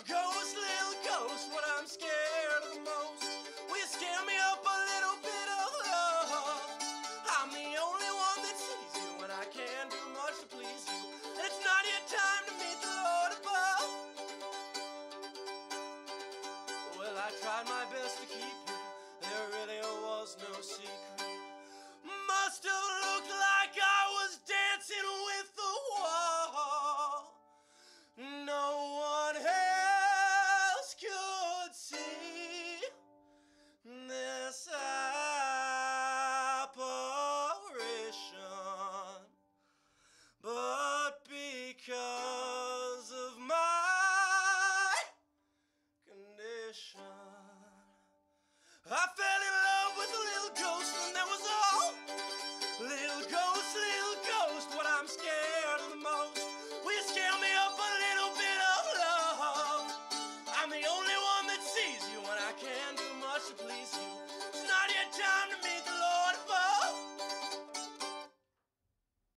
Ghost, little ghost, what I'm scared of the most. Will you scare me up a little bit of love? I'm the only one that sees you, and I can't do much to please you. And it's not yet time to meet the Lord above. Well, I tried my best